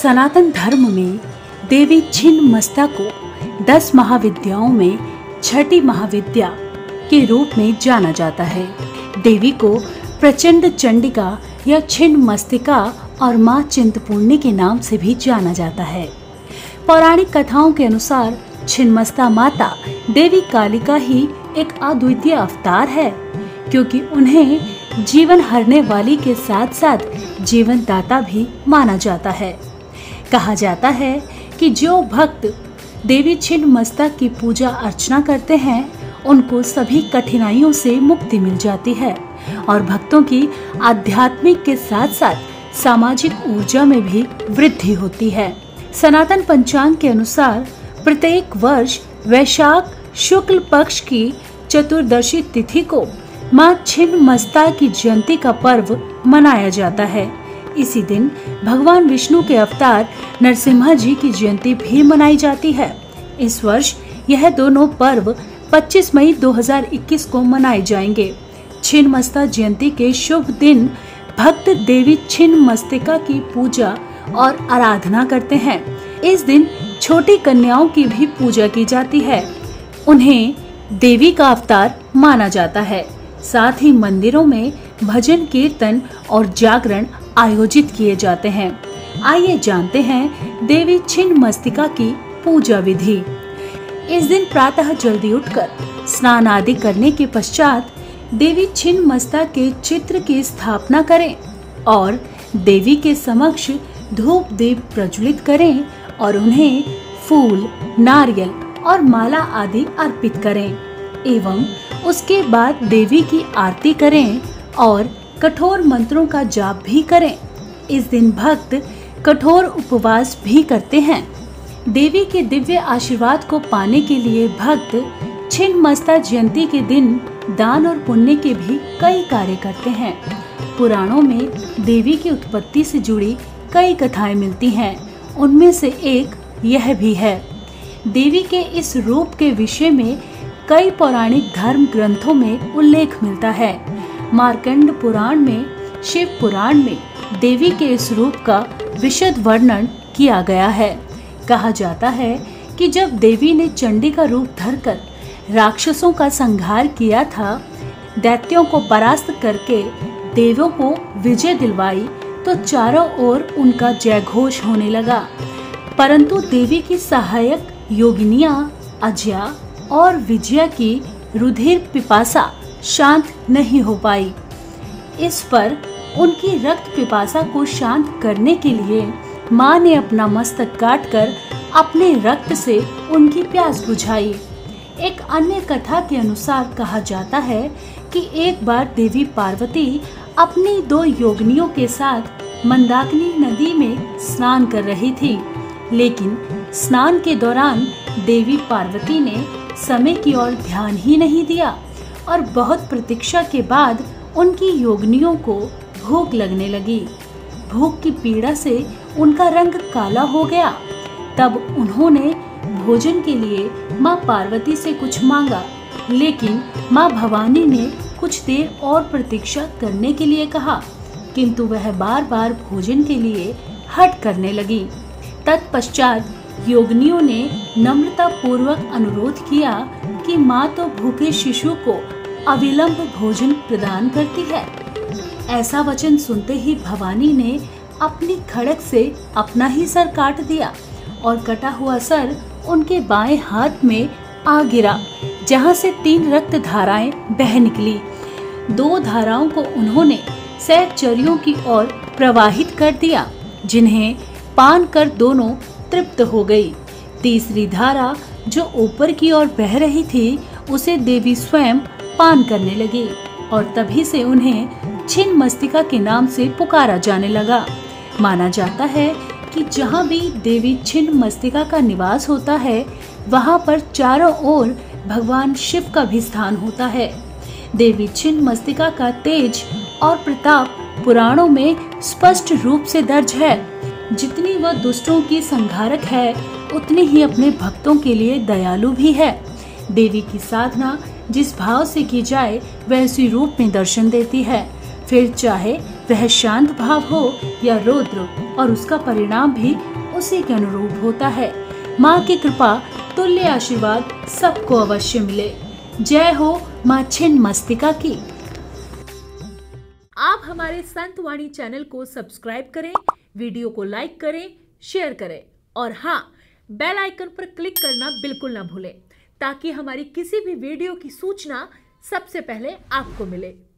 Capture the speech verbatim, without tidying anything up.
सनातन धर्म में देवी छिन्नमस्ता को दस महाविद्याओं में छठी महाविद्या के रूप में जाना जाता है। देवी को प्रचंड चंडिका या छिन्नमस्तिका और मां चिंतपूर्णी के नाम से भी जाना जाता है। पौराणिक कथाओं के अनुसार छिन्नमस्ता माता देवी कालिका ही एक अद्वितीय अवतार है, क्योंकि उन्हें जीवन हरने वाली के साथ साथ जीवन दाता भी माना जाता है। कहा जाता है कि जो भक्त देवी छिन्नमस्ता की पूजा अर्चना करते हैं उनको सभी कठिनाइयों से मुक्ति मिल जाती है और भक्तों की आध्यात्मिक के साथ साथ सामाजिक ऊर्जा में भी वृद्धि होती है। सनातन पंचांग के अनुसार प्रत्येक वर्ष वैशाख शुक्ल पक्ष की चतुर्दशी तिथि को मां छिन्नमस्ता की जयंती का पर्व मनाया जाता है। इसी दिन भगवान विष्णु के अवतार नरसिम्हा जी की जयंती भी मनाई जाती है। इस वर्ष यह दोनों पर्व पच्चीस मई दो हज़ार इक्कीस को मनाए जाएंगे। छिन्नमस्ता जयंती के शुभ दिन भक्त देवी छिन्नमस्तिका की पूजा और आराधना करते हैं। इस दिन छोटी कन्याओं की भी पूजा की जाती है। उन्हें देवी का अवतार माना जाता है। साथ ही मंदिरों में भजन कीर्तन और जागरण आयोजित किए जाते हैं। आइए जानते हैं देवी छिन्नमस्तिका की पूजा विधि। इस दिन प्रातः जल्दी उठकर स्नान आदि करने के पश्चात देवी छिन्नमस्ता के चित्र की स्थापना करें और देवी के समक्ष धूप दीप प्रज्वलित करें और उन्हें फूल, नारियल और माला आदि अर्पित करें एवं उसके बाद देवी की आरती करें और कठोर मंत्रों का जाप भी करें। इस दिन भक्त कठोर उपवास भी करते हैं। देवी के दिव्य आशीर्वाद को पाने के लिए भक्त छिन्नमस्ता जयंती के दिन दान और पुण्य के भी कई कार्य करते हैं। पुराणों में देवी की उत्पत्ति से जुड़ी कई कथाएं मिलती हैं। उनमें से एक यह भी है। देवी के इस रूप के विषय में कई पौराणिक धर्म ग्रंथों में उल्लेख मिलता है। मार्कंड पुराण में, शिव पुराण में देवी के इस रूप का विशद वर्णन किया गया है। कहा जाता है कि जब देवी ने चंडी का रूप धरकर राक्षसों का संहार किया था, दैत्यों को परास्त करके देवों को विजय दिलवाई, तो चारों ओर उनका जयघोष होने लगा। परंतु देवी की सहायक योगिनियां अजया और विजया की रुधिर पिपासा शांत नहीं हो पाई। इस पर उनकी रक्त पिपासा को शांत करने के लिए मां ने अपना मस्तक काटकर अपने रक्त से उनकी प्यास बुझाई। एक अन्य कथा के अनुसार कहा जाता है कि एक बार देवी पार्वती अपनी दो योगिनियों के साथ मंदाकिनी नदी में स्नान कर रही थी, लेकिन स्नान के दौरान देवी पार्वती ने समय की ओर ध्यान ही नहीं दिया और बहुत प्रतीक्षा के बाद उनकी योगिनियों को भूख लगने लगी। भूख की पीड़ा से उनका रंग काला हो गया। तब उन्होंने भोजन के लिए मां पार्वती से कुछ मांगा, लेकिन मां भवानी ने कुछ देर और प्रतीक्षा करने के लिए कहा, किंतु वह बार बार भोजन के लिए हट करने लगी। तत्पश्चात योगिनियों ने नम्रता पूर्वक अनुरोध किया कि माँ तो भूखे शिशु को अविलंब भोजन प्रदान करती है। ऐसा वचन सुनते ही भवानी ने अपनी खड़ग से अपना ही सर काट दिया और कटा हुआ सर उनके बाएं हाथ में आ गिरा, जहाँ से तीन रक्त धाराएं बह निकली। दो धाराओं को उन्होंने सहचर्यों की ओर प्रवाहित कर दिया, जिन्हें पान कर दोनों तृप्त हो गई। तीसरी धारा जो ऊपर की ओर बह रही थी, उसे देवी स्वयं पान करने लगी और तभी से उन्हें छिन्नमस्तिका के नाम से पुकारा जाने लगा। माना जाता है कि जहाँ भी देवी छिन्नमस्तिका का निवास होता है, वहाँ पर चारों ओर भगवान शिव का भी स्थान होता है। देवी छिन्नमस्तिका का तेज और प्रताप पुराणों में स्पष्ट रूप से दर्ज है। जितनी वह दुष्टों की संहारक है, उतनी ही अपने भक्तों के लिए दयालु भी है। देवी की साधना जिस भाव से की जाए, वह उसी रूप में दर्शन देती है। फिर चाहे वह शांत भाव हो या रौद्र, और उसका परिणाम भी उसी के अनुरूप होता है। माँ की कृपा तुल्य आशीर्वाद सबको अवश्य मिले। जय हो माँ छिन्नमस्तिका की। आप हमारे संत वाणी चैनल को सब्सक्राइब करें, वीडियो को लाइक करें, शेयर करें और हाँ, बेल आइकन पर क्लिक करना बिल्कुल ना भूलें ताकि हमारी किसी भी वीडियो की सूचना सबसे पहले आपको मिले।